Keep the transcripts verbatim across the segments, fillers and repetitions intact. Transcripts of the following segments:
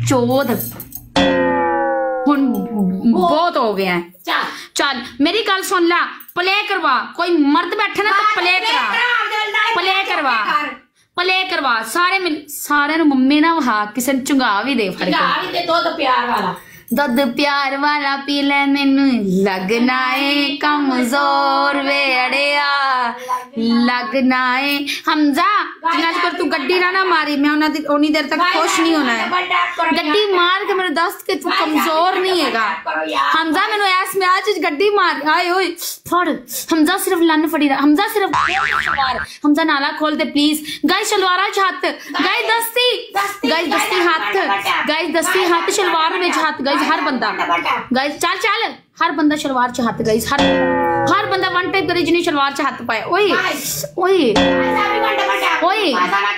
चौध हुन बहुत हो गया है। चल मेरी गल सुन ला, प्ले करवा। कोई मर्द बैठे ना तो प्ले करा, प्ले करवा, प्ले करवा। सारे मिल सारे मम्मी ना वहा किसी ने चुंगा भी दे, चुंगा भी दे। दुध प्यार वाला, दुध प्यार वाला पी ले, मैनू लगना है कमजोर वे अड़िया, लगना है। हमजा जिन्ना चकर तू गड्डी ना ना मारी, मैं उन्हें उन्नी देर तक खुश नहीं होना है। गड्डी मार के मेरे दस के तू कमजोर नहीं हैगा। हमजा मैनू ऐस में आज गड्डी मार, आए ओए फड़। हमजा सिर्फ लन फड़ी रहा, हमजा सिर्फ शलवार। हमजा नाला खोल दे प्लीज। गाइस शलवारा च हाथ, गाइस दस्ती, गाइस दस्ती हाथ, गाइस दस्ती हाथ शलवार में हाथ। गाइस हर बंदा, गाइस चल चल हर बंदा शलवार च हाथ। गाइस हर हर बंदा वन टाइप करे जिन्हें शलवार च हाथ पाए। ओए ओए ओए,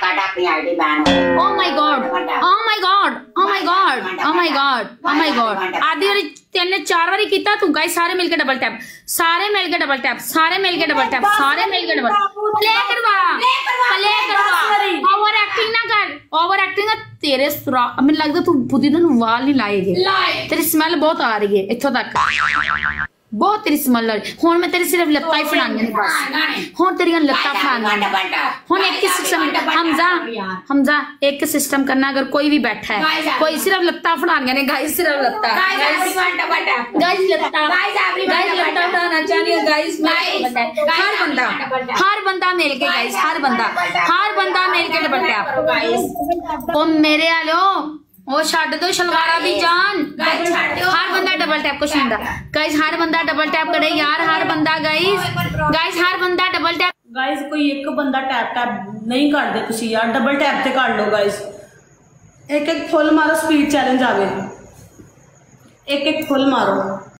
oh my God, oh my God, oh my God, oh my God, oh my God. आधी वाली तेने चार बारी कीता तू। गाइस सारे मिलके डबल टैप, सारे मिलके डबल टैप, सारे मिलके डबल टैप, सारे मिलके डबल प्ले करवा, प्ले करवा। ओवर एक्टिंग ना कर, ओवर एक्टिंग तेरे सुरा। मुझे लगता तू बुद्धि ना वाल नहीं लाएगी, तेरी स्मेल बहुत आ रही है इत्थों तक, बहुत तेरी स्मेल आ रही। हुन मैं तेरी सिर्फ लत्ता ही फड़ानी है बस, हुन तेरियां लत्ता फड़ानी। हुन एक ही सिस्टम, हमजा हमजा एक सिस्टम करना। अगर कोई भी बैठा है, कोई सिर्फ लत्ता फड़ानी है। गाइस सिर्फ लत्ता, गाइस लत्ता, गाइस लत्ता फड़ाना चाहिए। गाइस हर बंदा, हर बंदा मिल के, गाइस हर बंदा, हर बंदा मिल के डबल टैप। गाइस ओ मेरे आलो वो छड़ दो शलवारा दी जान। हर बंदा डबल टैप को छुंदा। गाइस हर बंदा डबल टैप करे यार, हर बंदा। गाइस गाइस हर बंदा डबल टैप। गाइस कोई एक बंदा टैप टैप नहीं करदे तुसी यार, डबल टैप ते कर लो गाइस। एक एक फुल मारो, स्पीड चैलेंज आवे, एक एक फुल मारो।